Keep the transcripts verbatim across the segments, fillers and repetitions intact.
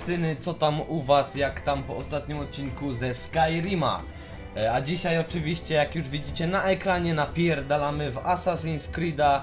skurwysyny, co tam u was, jak tam po ostatnim odcinku ze Skyrima. A dzisiaj oczywiście, jak już widzicie na ekranie, napierdalamy w Assassin's Creed'a.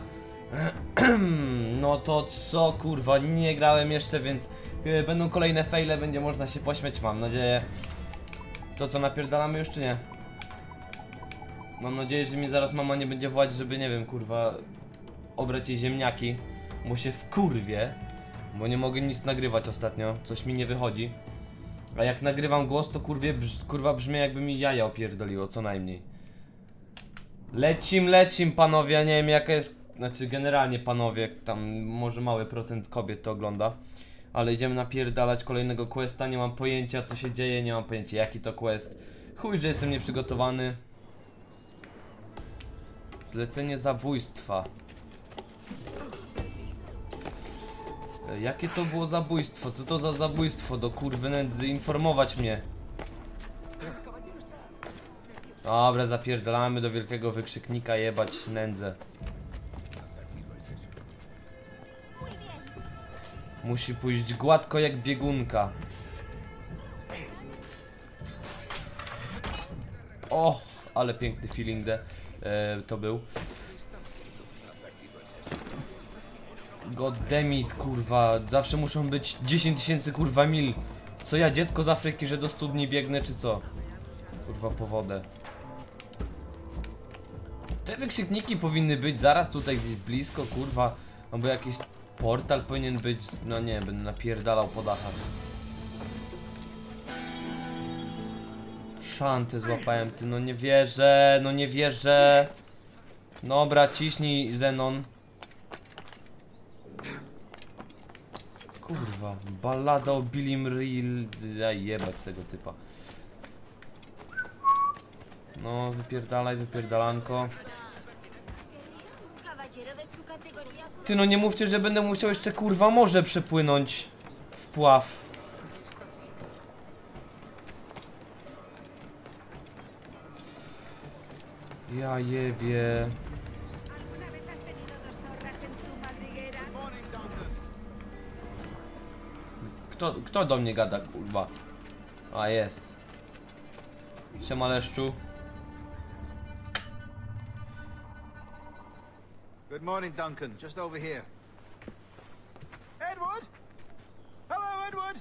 No to co, kurwa, nie grałem jeszcze, więc będą kolejne faile, będzie można się pośmiać, mam nadzieję. To co, napierdalamy już czy nie? Mam nadzieję, że mi zaraz mama nie będzie wołać, żeby, nie wiem, kurwa, obrać jej ziemniaki, bo się wkurwie, bo nie mogę nic nagrywać ostatnio, coś mi nie wychodzi. A jak nagrywam głos, to kurwie, brz, kurwa brzmi, jakby mi jaja opierdoliło, co najmniej. Lecim, lecim, panowie, ja nie wiem jaka jest, znaczy generalnie panowie, tam może mały procent kobiet to ogląda. Ale idziemy napierdalać kolejnego questa, nie mam pojęcia co się dzieje, nie mam pojęcia jaki to quest. Chuj, że jestem nieprzygotowany. Zlecenie zabójstwa. Jakie to było zabójstwo? Co to za zabójstwo? Do kurwy nędzy, informować mnie. Dobra, zapierdalamy do wielkiego wykrzyknika, jebać nędzę. Musi pójść gładko jak biegunka. O, ale piękny feeling de, e, to był. God damn it, kurwa, zawsze muszą być dziesięć tysięcy kurwa mil. Co ja, dziecko z Afryki, że do studni biegnę, czy co? Kurwa, po wodę. Te wykrzykniki powinny być zaraz tutaj gdzieś blisko, kurwa. Albo jakiś portal powinien być, no nie, będę napierdalał po dachach. Szantę złapałem, ty, no nie wierzę, no nie wierzę. Dobra, ciśnij, Zenon. Kurwa, ballada o Billim Real... Daj jebać tego typa. No, wypierdalaj, wypierdalanko. Ty, no nie mówcie, że będę musiał jeszcze kurwa morze przepłynąć w pław. Ja jebie. Kto, kto do mnie gada, kurwa? A, jest. Siema, leszczu. Good morning, Duncan. Just over here. Edward? Hello, Edward.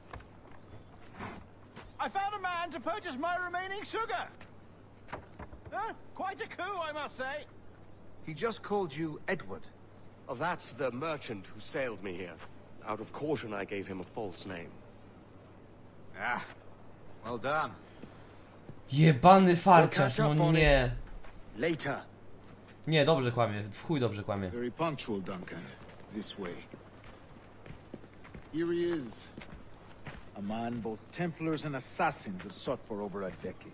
I found a man to purchase my remaining sugar. Huh? Quite a coup, I must say. He just called you Edward. Oh, that's the merchant who sailed me here. Out of caution, I gave him a false name. Ah, well done. Jebany farciarz, no nie. Later. Nie, dobrze kłamie, w chuj dobrze kłamie. Very punctual, Duncan. This way. Here he is. A man both Templars and Assassins have sought for over a decade.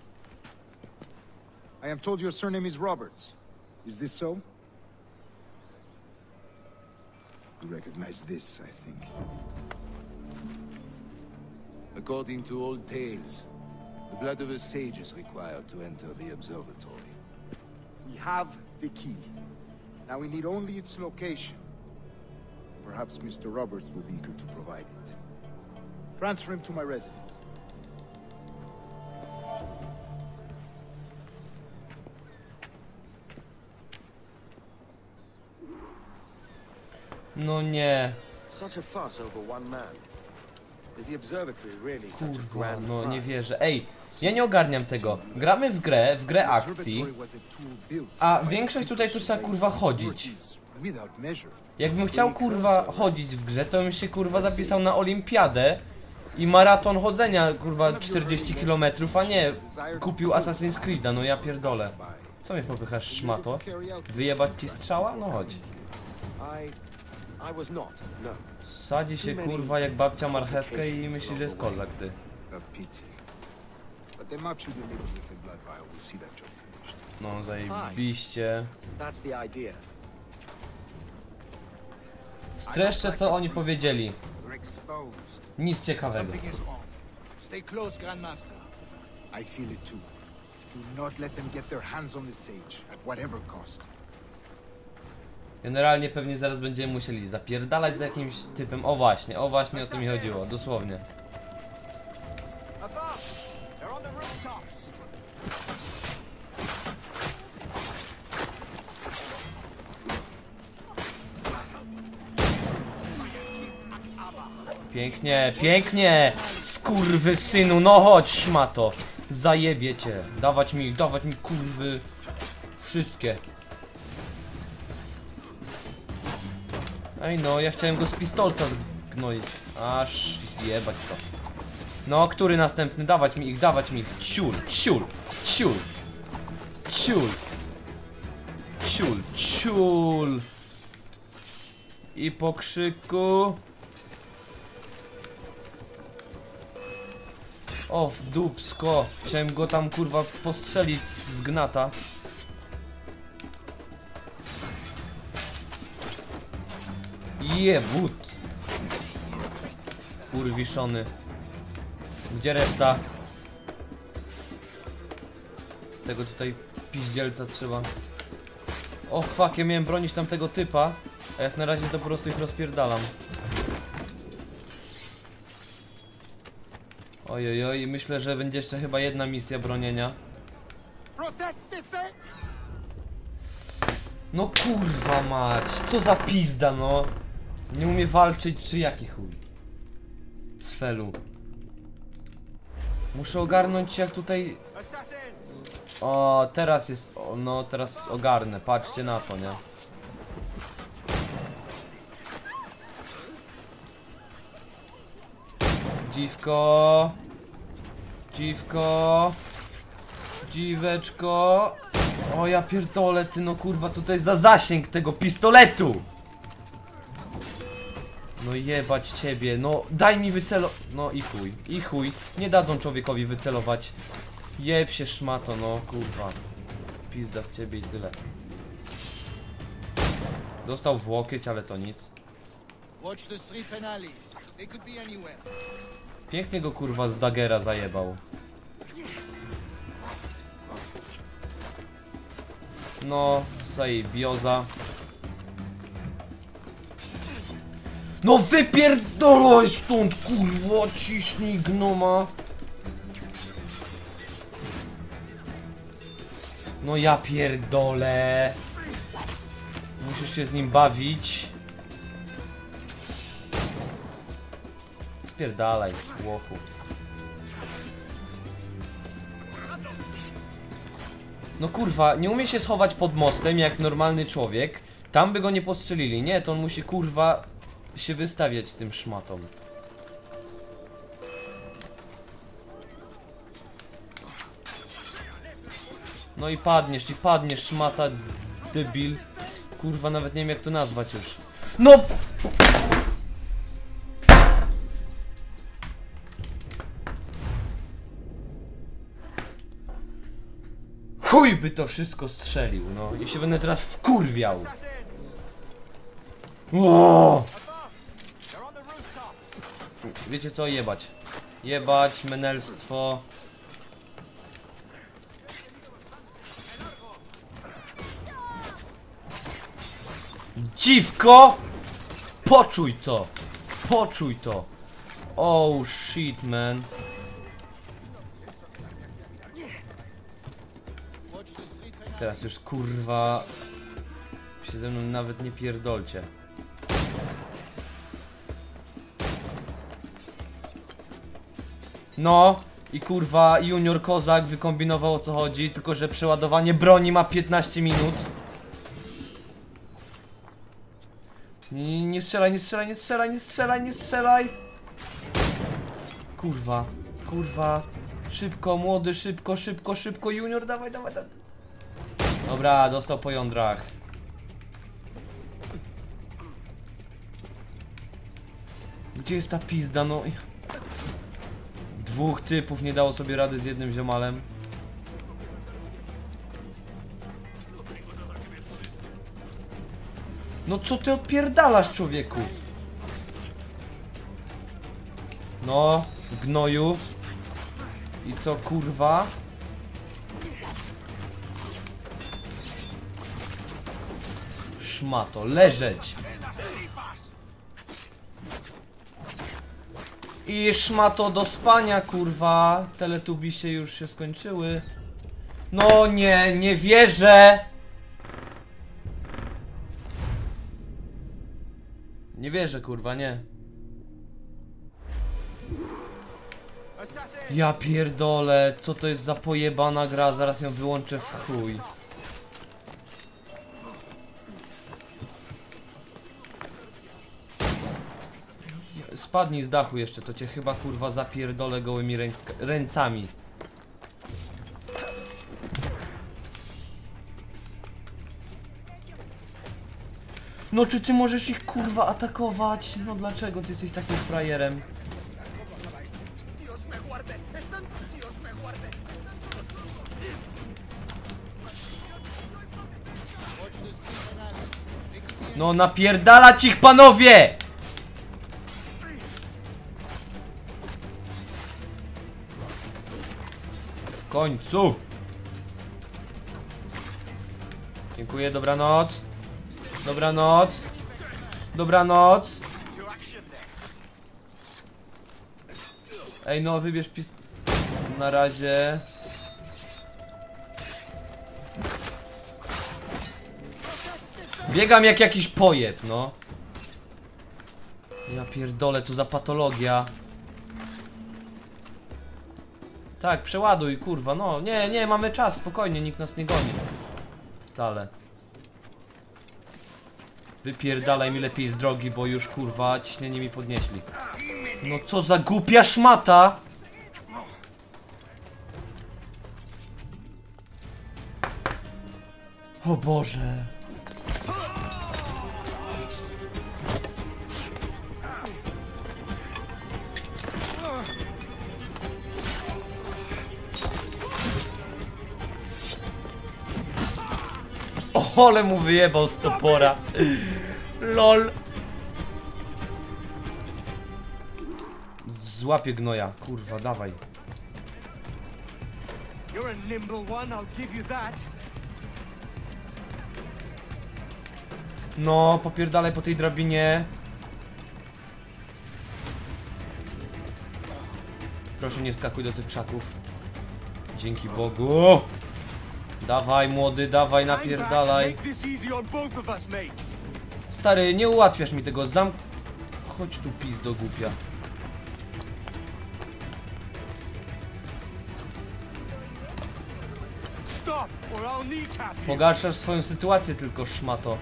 I am told your surname is Roberts. Is this so? You recognize this, I think. According to old tales, the blood of a sage is required to enter the observatory. We have the key. Now we need only its location. Perhaps Mister Roberts will be eager to provide it. Transfer him to my residence. No nie. Such a fuss over one man. Is the observatory really such a Kurwa, grand no nie prize? wierzę. Ej, ja nie ogarniam tego. Gramy w grę, w grę akcji, a większość tutaj tu trzeba kurwa chodzić. Jakbym chciał kurwa chodzić w grze, to bym się kurwa zapisał na olimpiadę i maraton chodzenia kurwa czterdzieści kilometrów, a nie kupił Assassin's Creed'a, no ja pierdolę. Co mnie popychasz, szmato? Wyjebać ci strzała? No chodź. I... I was not, no. Sadzi się kurwa jak babcia marchewkę i myśli, że jest kozak, ty. No zajebiście. That's the idea. Streszczę co oni powiedzieli. Nic ciekawego. Stay close, Grandmaster. I feel it too. Do not let them get their hands on the sage at whatever cost. Generalnie pewnie zaraz będziemy musieli zapierdalać z jakimś typem. O właśnie, o właśnie o to mi chodziło, dosłownie. Pięknie, pięknie! Skurwysynu, no chodź, szmato! Zajebie cię. Dawać mi, dawać mi kurwy. Wszystkie. Ej no, ja chciałem go z pistolca zgnoić. Aż jebać co. No, który następny? Dawać mi ich, dawać mi ich. Ciul, ciul, ciul. Ciul. Ciul, ciul. I po krzyku. O, w dupsko. Chciałem go tam kurwa postrzelić z gnata. Jebut. Kurwiszony. Gdzie reszta? Tego tutaj piździelca trzeba. O fuck, ja miałem bronić tamtego typa. A jak na razie to po prostu ich rozpierdalam. Ojojoj, myślę, że będzie jeszcze chyba jedna misja bronienia. No kurwa mać, co za pizda no. Nie umie walczyć, czy jaki chuj. Cfelu. Muszę ogarnąć jak tutaj... O, teraz jest... O, no, teraz ogarnę, patrzcie na to, nie? Dziwko. Dziwko. Dziweczko. O ja pierdolę, ty no kurwa, co to jest za zasięg tego pistoletu? No jebać ciebie, no daj mi wycelo... No i chuj, i chuj. Nie dadzą człowiekowi wycelować. Jeb się szmato, no kurwa. Pizda z ciebie i tyle. Dostał w łokieć, ale to nic. Pięknie go kurwa z dagera zajebał. No, zajebioza. No wypierdolaj stąd, kurwa, ciśnij gnoma. No ja pierdolę. Musisz się z nim bawić. Spierdalaj, łochu. No kurwa, nie umie się schować pod mostem jak normalny człowiek. Tam by go nie postrzelili. Nie, to on musi kurwa się wystawiać tym szmatom. No i padniesz, i padniesz, szmata debil. Kurwa, nawet nie wiem jak to nazwać już. No! Chuj by to wszystko strzelił, no. I się będę teraz wkurwiał. O! Wiecie co? Jebać. Jebać, menelstwo. Dziwko! Poczuj to! Poczuj to! Oh shit, man. Teraz już kurwa się ze mną nawet nie pierdolcie. No i kurwa Junior Kozak wykombinował o co chodzi, tylko że przeładowanie broni ma piętnaście minut. Nie, nie strzelaj, nie strzelaj, nie strzelaj, nie strzelaj, nie strzelaj. Kurwa, kurwa. Szybko, młody, szybko, szybko, szybko, Junior, dawaj, dawaj, dawaj. Dobra, dostał po jądrach. Gdzie jest ta pizda, no? Dwóch typów nie dało sobie rady z jednym ziomalem. No co ty odpierdalasz, człowieku? No, gnoju. I co, kurwa? Szmato, leżeć. I szmato do spania, kurwa. Teletubisie już się skończyły. No nie, nie wierzę. Nie wierzę, kurwa, nie. Ja pierdolę, co to jest za pojebana gra, zaraz ją wyłączę w chuj. Spadnij z dachu jeszcze, to cię chyba kurwa zapierdolę gołymi ręk ręcami. No czy ty możesz ich kurwa atakować? No dlaczego ty jesteś takim frajerem? No napierdalać ich, panowie! W końcu! Dziękuję, dobranoc. Dobranoc. Dobranoc. Ej, no wybierz pist... Na razie. Biegam jak jakiś pojeb, no. Ja pierdolę, co za patologia. Tak, przeładuj, kurwa, no. Nie, nie, mamy czas, spokojnie, nikt nas nie goni. Wcale. Wypierdalaj mi lepiej z drogi, bo już kurwa ciśnienie mi podnieśli. No co za głupia szmata! O Boże. O, ale mu wyjebał z topora. Lol. Złapię gnoja, kurwa, dawaj. You're a nimble one, I'll give you that. No, popierdalaj po tej drabinie. Proszę nie wskakuj do tych krzaków. Dzięki Bogu. Dawaj młody, dawaj, napierdalaj. Stary, nie ułatwiasz mi tego, zam... Chodź tu, pizdo głupia. Pogarszasz swoją sytuację tylko, szmato.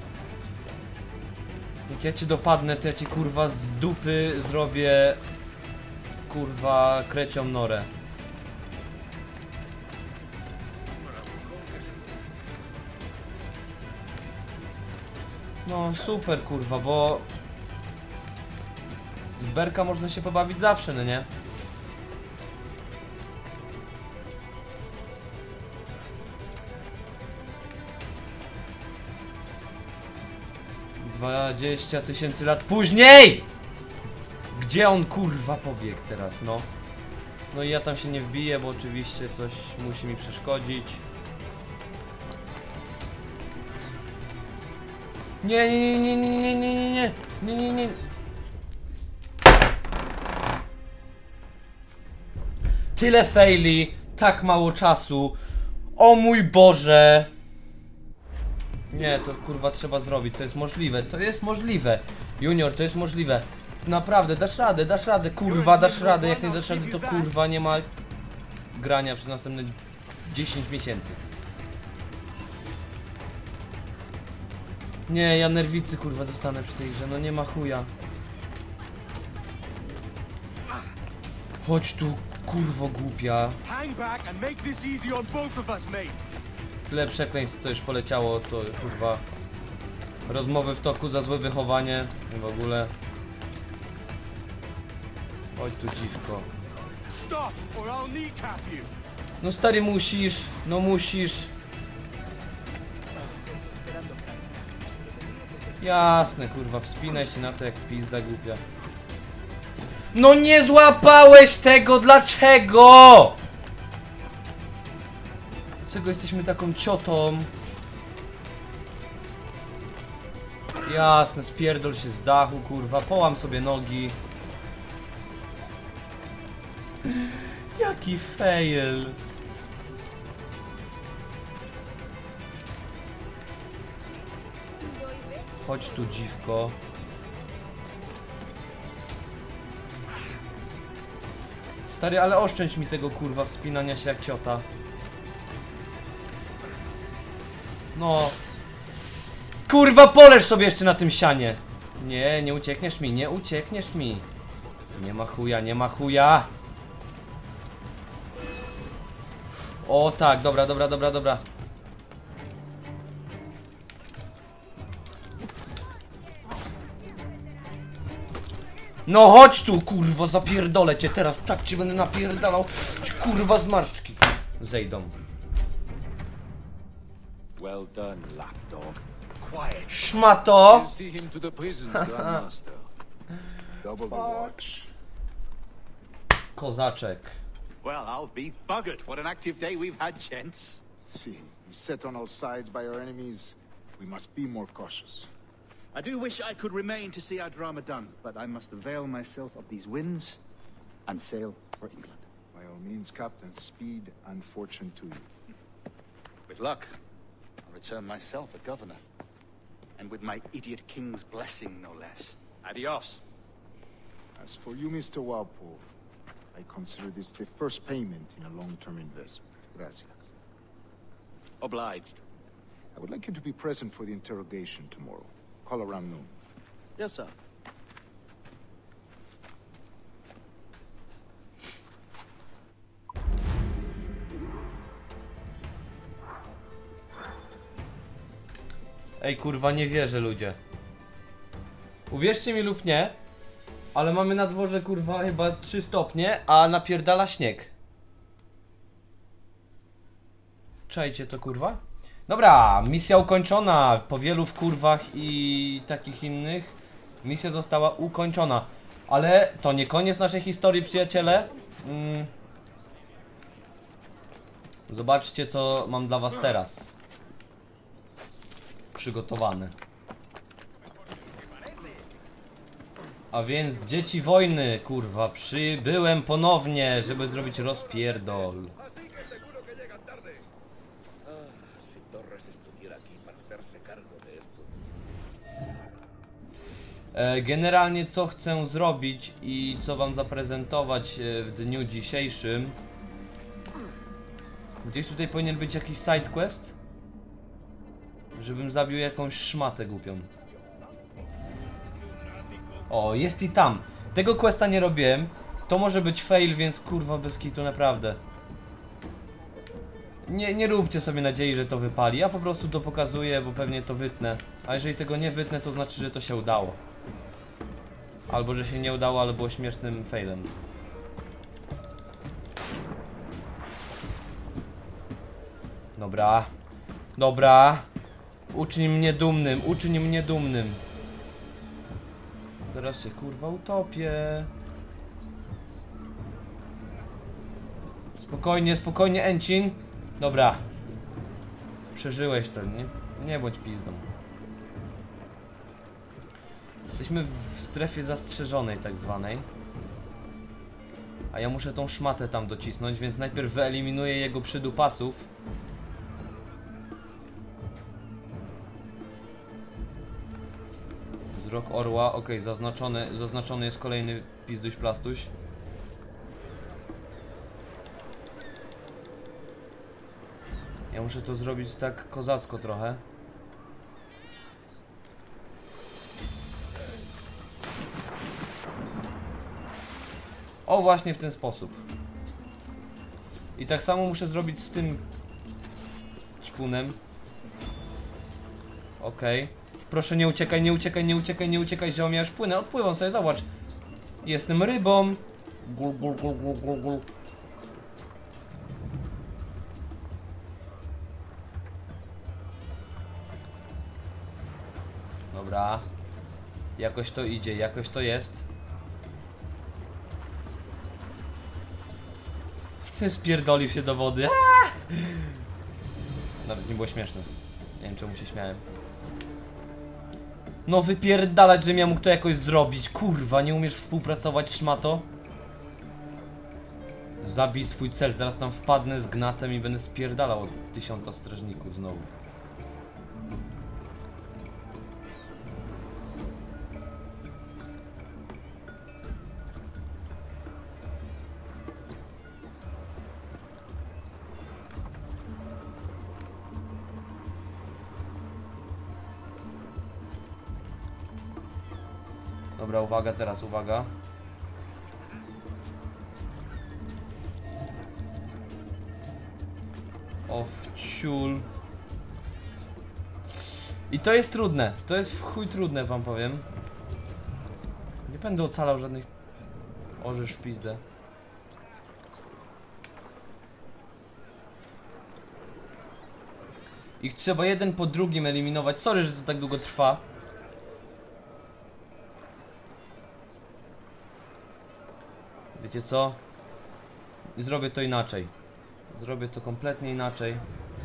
Jak ja cię dopadnę, to ja ci kurwa z dupy zrobię kurwa krecią norę. No super kurwa, bo z berka można się pobawić zawsze, no nie? dwadzieścia tysięcy lat później! Gdzie on kurwa pobiegł teraz, no? No i ja tam się nie wbiję, bo oczywiście coś musi mi przeszkodzić. Nie, nie, nie, nie, nie, nie, nie, nie, nie, nie, nie. Tyle faili, tak mało czasu. O mój Boże. Nie, to kurwa trzeba zrobić, to jest możliwe, to jest możliwe. Junior, to jest możliwe. Naprawdę, dasz radę, dasz radę, kurwa, dasz radę. Jak nie dasz rady, to kurwa nie ma grania przez następne dziesięć miesięcy. Nie, ja nerwicy kurwa dostanę przy tej grze, no nie ma chuja. Chodź tu, kurwo głupia. Tyle przekleństw co już poleciało, to kurwa. Rozmowy w toku za złe wychowanie w ogóle. Chodź tu dziwko. No stary musisz, no musisz. Jasne kurwa, wspinaj się na to jak pizda głupia. No nie złapałeś tego, dlaczego? Dlaczego jesteśmy taką ciotą? Jasne, spierdol się z dachu kurwa, połam sobie nogi. Jaki fail. Chodź tu dziwko. Stary, ale oszczędź mi tego kurwa wspinania się jak ciota. No. Kurwa, poleż sobie jeszcze na tym sianie. Nie, nie uciekniesz mi, nie uciekniesz mi. Nie ma chuja, nie ma chuja. O tak, dobra, dobra, dobra, dobra. No chodź tu, kurwo, zapierdolę cię teraz, tak cię będę napierdalał. Ci, kurwa, zmarszczki zejdą. Well done, lapdog. Quiet. Szmato! We'll see him to the prisons, Grandmaster. Double the watch. Kozaczek. Well, I'll be buggered. What an active day we've had, gents. Let's see. We're set on all sides by our enemies. We must be more cautious. I do wish I could remain to see our drama done, but I must avail myself of these winds and sail for England. By all means, Captain, speed and fortune to you. With luck, I'll return myself a governor. And with my idiot king's blessing, no less. Adios. As for you, Mister Walpole, I consider this the first payment in a long-term investment. Gracias. Obliged. I would like you to be present for the interrogation tomorrow. Call around noon. Yes, sir. Ej, kurwa, nie wierzę, ludzie. Uwierzcie mi lub nie, ale mamy na dworze, kurwa, chyba trzy stopnie, a napierdala śnieg. Czajcie to, kurwa? Dobra, misja ukończona. Po wielu wkurwach i takich innych misja została ukończona. Ale to nie koniec naszej historii, przyjaciele. Mm. Zobaczcie, co mam dla was teraz przygotowane. A więc dzieci wojny, kurwa, przybyłem ponownie, żeby zrobić rozpierdol. E, generalnie co chcę zrobić i co wam zaprezentować w dniu dzisiejszym. Gdzieś tutaj powinien być jakiś side quest, żebym zabił jakąś szmatę głupią. O, jest i tam. Tego questa nie robiłem. To może być fail, więc kurwa bez kitu, naprawdę. Nie, nie róbcie sobie nadziei, że to wypali. Ja po prostu to pokazuję, bo pewnie to wytnę. A jeżeli tego nie wytnę, to znaczy, że to się udało. Albo, że się nie udało, ale było śmiesznym failem. Dobra. Dobra. Uczyń mnie dumnym, uczyń mnie dumnym. Teraz się kurwa utopię. Spokojnie, spokojnie, Encin. Dobra. Przeżyłeś to, nie, nie bądź pizdą. Jesteśmy w strefie zastrzeżonej tak zwanej. A ja muszę tą szmatę tam docisnąć, więc najpierw wyeliminuję jego przydupasów. Wzrok orła, ok, zaznaczony, zaznaczony jest kolejny pizduś plastuś. Ja muszę to zrobić tak kozacko trochę. O, właśnie w ten sposób. I tak samo muszę zrobić z tym ćpunem. Okej. Okay. Proszę nie uciekaj, nie uciekaj, nie uciekaj, nie uciekaj, ziom, ja już płynę, odpływam sobie, zobacz. Jestem rybą. Gul, gul, gul, gul, gul, gul. Dobra. Jakoś to idzie, jakoś to jest. Spierdolił się do wody. Aaaa! Nawet nie było śmieszne. Nie wiem, czemu się śmiałem. No wypierdalać, że miał mógł to jakoś zrobić. Kurwa, nie umiesz współpracować, szmato? Zabij swój cel, zaraz tam wpadnę z gnatem i będę spierdalał od tysiąca strażników znowu. Dobra, uwaga teraz, uwaga. O wciul. I to jest trudne, to jest w chuj trudne, wam powiem. Nie będę ocalał żadnych... Orzesz w pizdę. Ich trzeba jeden po drugim eliminować. Sorry, że to tak długo trwa. Wiecie co? Zrobię to inaczej. Zrobię to kompletnie inaczej.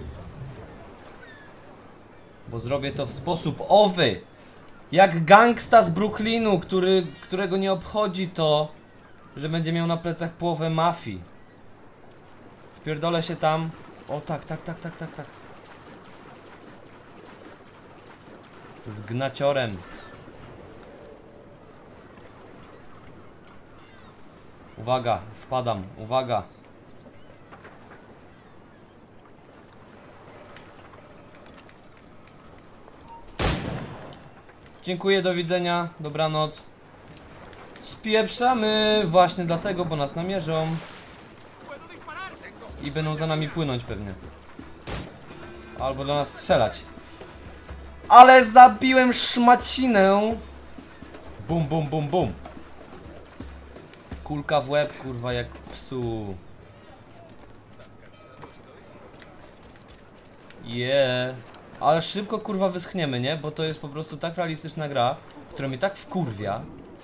Bo zrobię to w sposób owy. Jak gangsta z Brooklynu, który, którego nie obchodzi to, że będzie miał na plecach połowę mafii. Wpierdolę się tam. O tak, tak, tak, tak, tak, tak. Z gnaciorem. Uwaga, wpadam, uwaga. Dziękuję, do widzenia, dobranoc. Spieprzamy właśnie dlatego, bo nas namierzą. I będą za nami płynąć pewnie. Albo do nas strzelać. Ale zabiłem szmacinę. Bum, bum, bum, bum. Kulka w łeb, kurwa, jak psu. Yeah. Ale szybko, kurwa, wyschniemy, nie? Bo to jest po prostu tak realistyczna gra, która mnie tak wkurwia.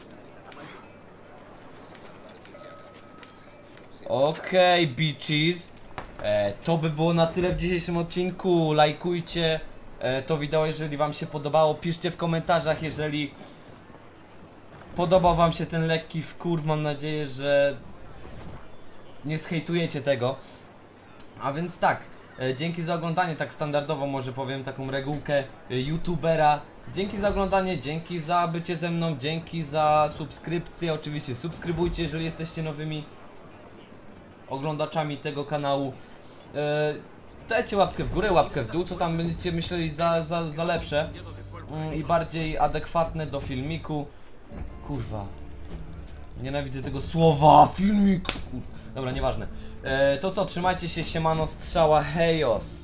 Okej, okay, bitches. E, to by było na tyle w dzisiejszym odcinku. Lajkujcie e, to wideo, jeżeli wam się podobało. Piszcie w komentarzach, jeżeli podobał wam się ten lekki wkurw. Mam nadzieję, że nie zhejtujecie tego. A więc tak, e, dzięki za oglądanie. Tak standardowo może powiem taką regułkę e, youtubera. Dzięki za oglądanie, dzięki za bycie ze mną, dzięki za subskrypcję. Oczywiście subskrybujcie, jeżeli jesteście nowymi oglądaczami tego kanału. Yy, dajcie łapkę w górę, łapkę w dół, co tam będziecie myśleli za, za, za lepsze yy, i bardziej adekwatne do filmiku. Kurwa, nienawidzę tego słowa, filmik. Kurwa. Dobra, nieważne. Yy, to co, trzymajcie się, siemano, strzała, hejos.